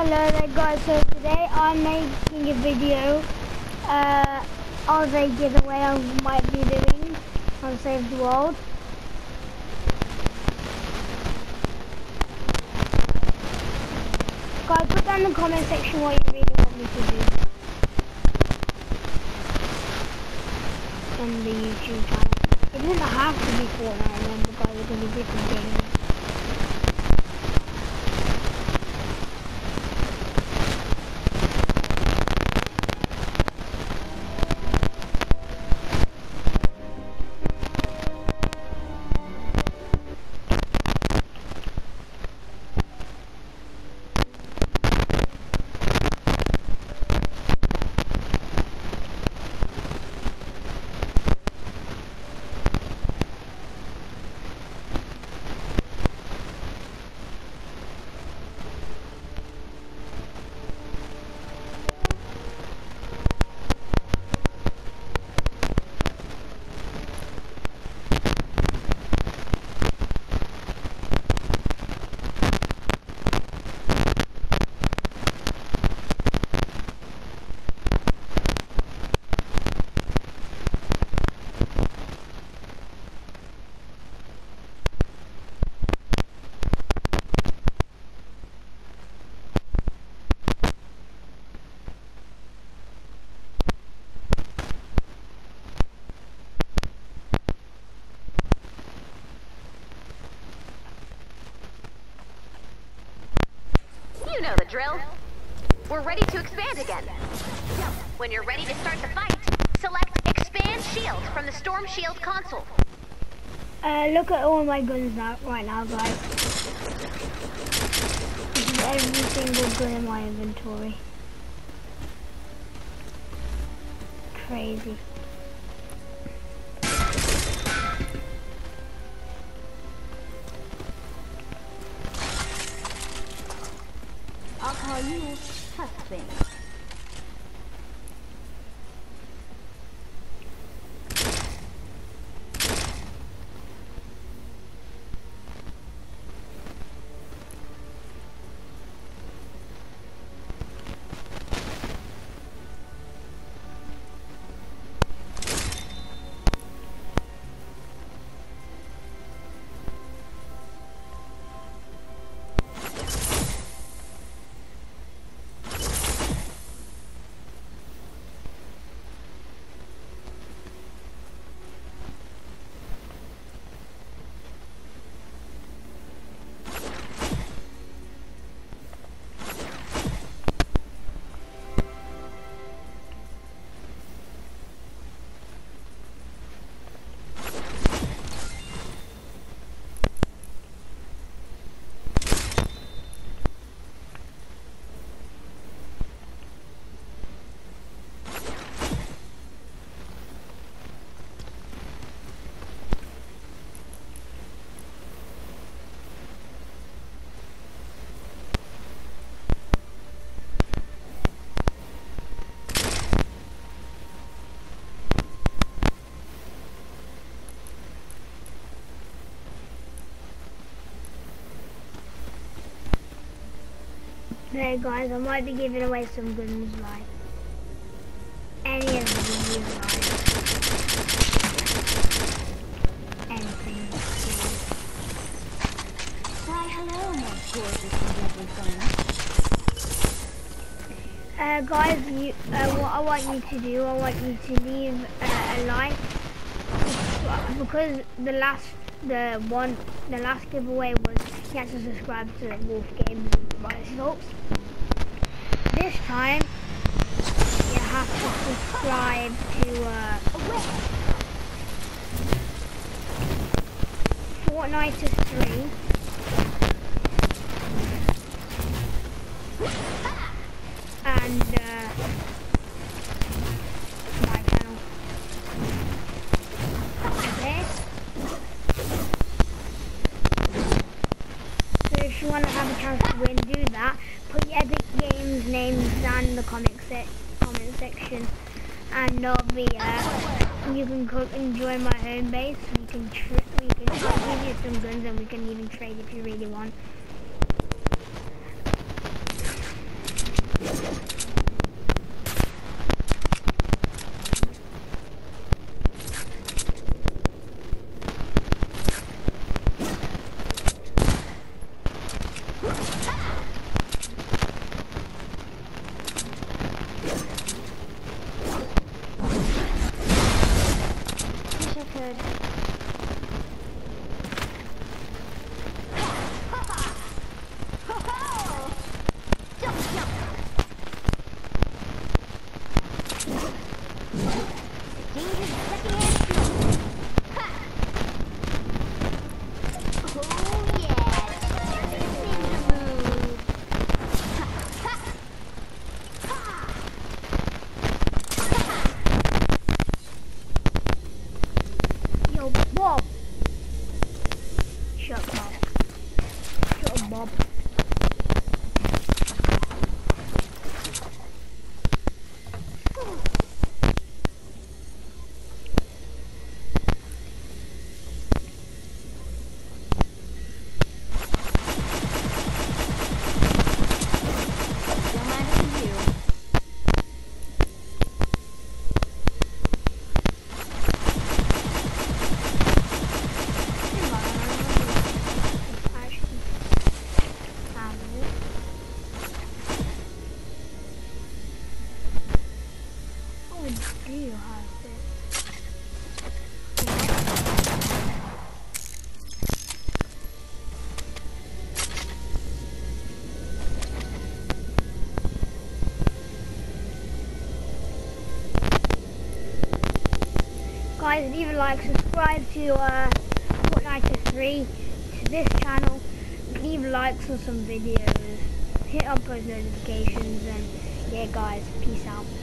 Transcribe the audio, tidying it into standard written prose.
Hello there guys, so today I'm making a video of a giveaway I might be doing on Save the World. Guys, put down in the comment section what you really want me to do on the YouTube channel. It doesn't have to be Fortnite, remember guys, it can be different games. You know the drill. We're ready to expand again. When you're ready to start the fight, select Expand Shield from the Storm Shield console. Look at all my guns right now, guys. This is every single gun in my inventory. Crazy. I'll call you Husband. Hey guys, I might be giving away some guns, like any of these, like anything. Why, hello, my gorgeous and lovely friend. Guys, what I want you to do, I want you to leave a like, because the last giveaway was you had to subscribe to Wolf Games by Results. This time you have to subscribe to Fortnite is 3 and my channel. Okay. So if you want to have a chance to win, do that. Put your Epic Games names down in the comment section, and I'll be you can join my home base. We can I'll give you some guns, and we can even trade if you really want. do you have this? Guys, leave a like, subscribe to Fortnite 3 to this channel, leave likes on some videos, hit up post notifications, and yeah guys, peace out.